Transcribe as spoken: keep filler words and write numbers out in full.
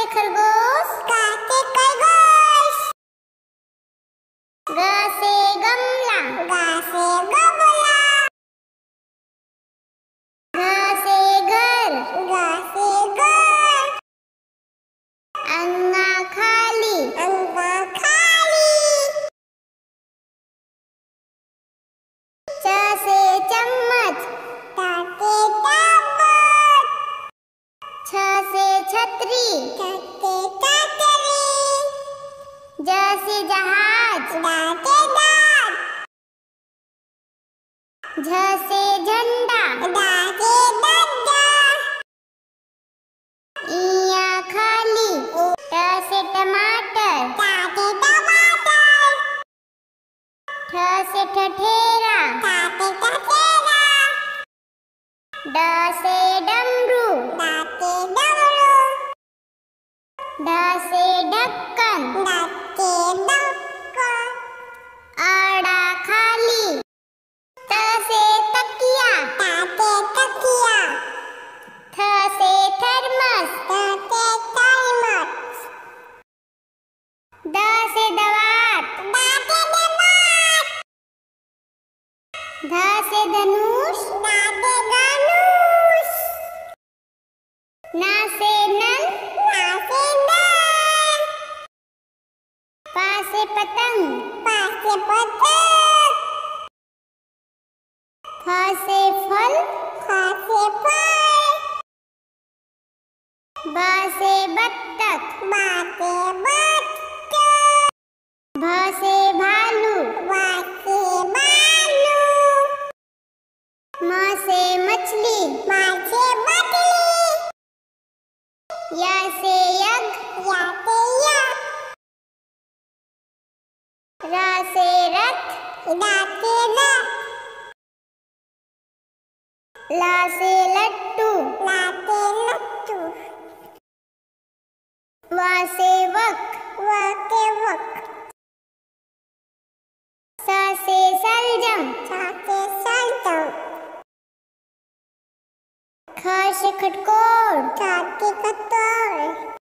से खरगोश, गा से खरगोश। ग से गमला, गा से गमला। घ से घर, गा से घर। अंगा खाली, अंगा खाली। च से चम्मच, टा से चम्मच। छ से छतरी, छ से छतरी। ज से जहाज, डा से जहाज। झ से झंडा, डा से डंडा। इया खाली, ट से टमाटर, टा से टमाटर। ठ से ठठेरा, टा से ठठेरा। ड से डमरू, डा से डमरू। ढ से ढक्कन, डा से ढक्कन। आड़ा खाली, त से तकिया, ता से तकिया। थ से थर्मस, ता से थर्मस। द से दवात, डा से दवात। ध से धनुष, डा से धनुष। न से नल, ना से नल। प से पतंग, पा से पतंग। फ से फल, फा से फल। ब से बत्तख, बा से बत्तख। भ से भालू, वा से भालू। म से मछली, मा से मछली। या से यज्ञ, या से यज्ञ। र से रथ, ला से रथ। ल से लट्टू, ला से लट्टू। व से वक, वा से वक। स से सलजम, सा से सलजम। ख से खटकोर, चा से कटोर।